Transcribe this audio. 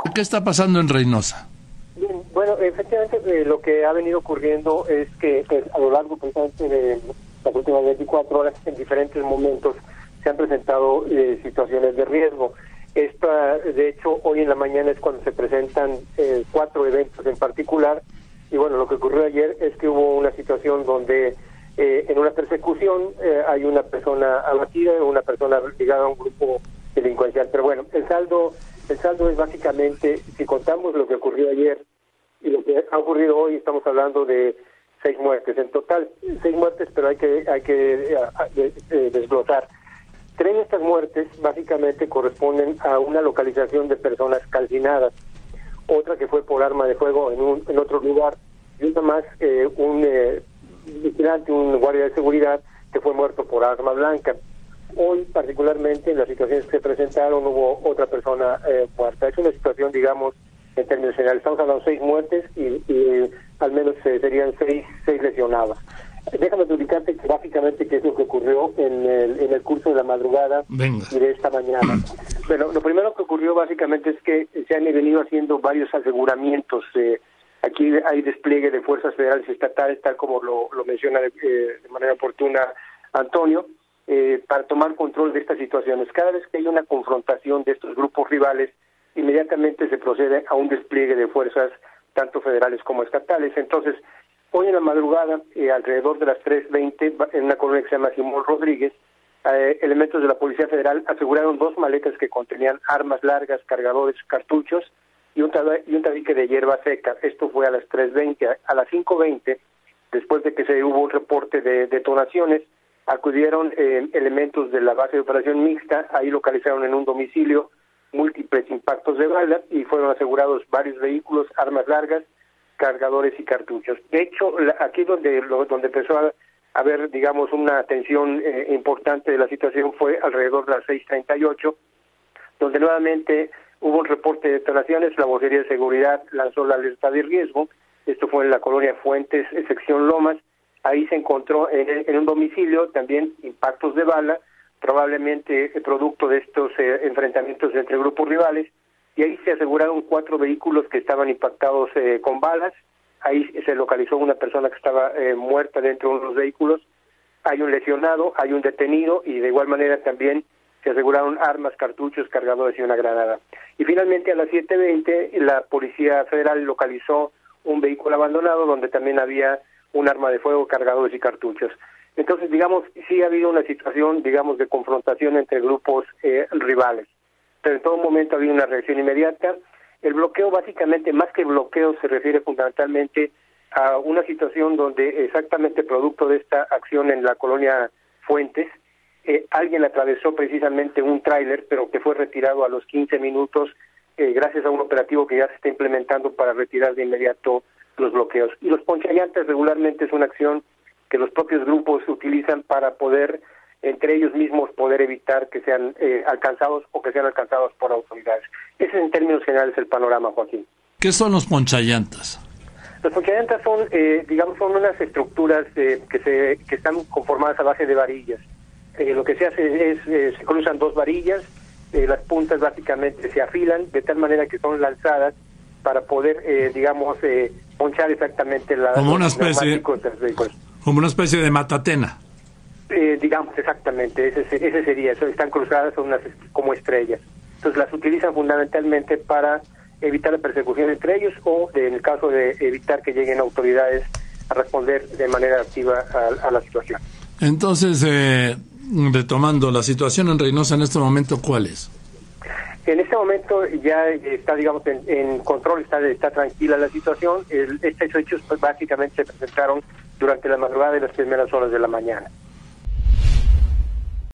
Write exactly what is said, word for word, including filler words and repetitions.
¿qué está pasando en Reynosa? Bien, bueno, efectivamente eh, lo que ha venido ocurriendo es que pues, a lo largo precisamente de las últimas veinticuatro horas, en diferentes momentos, se han presentado eh, situaciones de riesgo. Esta, de hecho, hoy en la mañana es cuando se presentan eh, cuatro eventos en particular, y bueno, lo que ocurrió ayer es que hubo una situación donde eh, en una persecución eh, hay una persona abatida, una persona ligada a un grupo delincuencial, pero bueno, el saldo, el saldo es básicamente, si contamos lo que ocurrió ayer y lo que ha ocurrido hoy, estamos hablando de seis muertes, en total seis muertes, pero hay que, hay que eh, eh, desglosar. Tres de estas muertes básicamente corresponden a una localización de personas calcinadas, otra que fue por arma de fuego en, un, en otro lugar, y una más eh, un eh, vigilante, un guardia de seguridad que fue muerto por arma blanca. Hoy particularmente en las situaciones que se presentaron hubo otra persona eh, muerta. Es una situación, digamos, en términos generales, estamos hablando de seis muertes y, y al menos eh, serían seis, seis lesionados. Déjame explicarte básicamente qué es lo que ocurrió en el, en el curso de la madrugada Venga. y de esta mañana. Bueno, lo primero que ocurrió básicamente es que se han venido haciendo varios aseguramientos. Eh, aquí hay despliegue de fuerzas federales y estatales, tal como lo, lo menciona de, eh, de manera oportuna Antonio, eh, para tomar control de estas situaciones. Cada vez que hay una confrontación de estos grupos rivales, inmediatamente se procede a un despliegue de fuerzas tanto federales como estatales. Entonces, hoy en la madrugada, eh, alrededor de las tres veinte, en una colonia que se llama Simón Rodríguez, eh, elementos de la Policía Federal aseguraron dos maletas que contenían armas largas, cargadores, cartuchos y un, tab- y un tabique de hierba seca. Esto fue a las tres veinte. A las cinco veinte, después de que se hubo un reporte de detonaciones, acudieron eh, elementos de la base de operación mixta. Ahí localizaron en un domicilio múltiples impactos de bala y fueron asegurados varios vehículos, armas largas, cargadores y cartuchos. De hecho, la, aquí donde lo, donde empezó a haber, digamos, una atención eh, importante de la situación fue alrededor de las seis treinta y ocho, donde nuevamente hubo un reporte de detonaciones. La Vocería de Seguridad lanzó la alerta de riesgo. Esto fue en la colonia Fuentes, sección Lomas. Ahí se encontró en, en un domicilio también impactos de bala, probablemente producto de estos eh, enfrentamientos entre grupos rivales. Y ahí se aseguraron cuatro vehículos que estaban impactados eh, con balas. Ahí se localizó una persona que estaba eh, muerta dentro de unos vehículos. Hay un lesionado, hay un detenido y de igual manera también se aseguraron armas, cartuchos, cargadores y una granada. Y finalmente a las siete veinte la Policía Federal localizó un vehículo abandonado donde también había un arma de fuego, cargadores y cartuchos. Entonces, digamos, sí ha habido una situación, digamos, de confrontación entre grupos eh, rivales. Pero en todo momento había una reacción inmediata. El bloqueo, básicamente, más que bloqueo, se refiere fundamentalmente a una situación donde exactamente producto de esta acción en la colonia Fuentes, eh, alguien atravesó precisamente un tráiler, pero que fue retirado a los quince minutos, eh, gracias a un operativo que ya se está implementando para retirar de inmediato los bloqueos. Y los ponchallantes regularmente es una acción que los propios grupos utilizan para poder, entre ellos mismos, poder evitar que sean eh, alcanzados o que sean alcanzados por autoridades. Ese es en términos generales el panorama, Joaquín. ¿Qué son los ponchallantas? Los ponchallantas son, eh, digamos, son unas estructuras eh, que se que están conformadas a base de varillas. Eh, lo que se hace es, eh, se cruzan dos varillas, eh, las puntas básicamente se afilan de tal manera que son lanzadas para poder, eh, digamos, eh, ponchar exactamente la, como una los especie neumáticos de los vehículos. Como una especie de matatena. Eh, digamos, exactamente, ese, ese sería, eso, están cruzadas, son unas como estrellas. Entonces las utilizan fundamentalmente para evitar la persecución entre ellos o en el caso de evitar que lleguen autoridades a responder de manera activa a, a la situación. Entonces, eh, retomando, la situación en Reynosa en este momento, ¿cuál es? En este momento ya está, digamos, en, en control, está, está tranquila la situación. El, estos hechos pues, básicamente se presentaron durante la madrugada y las primeras horas de la mañana.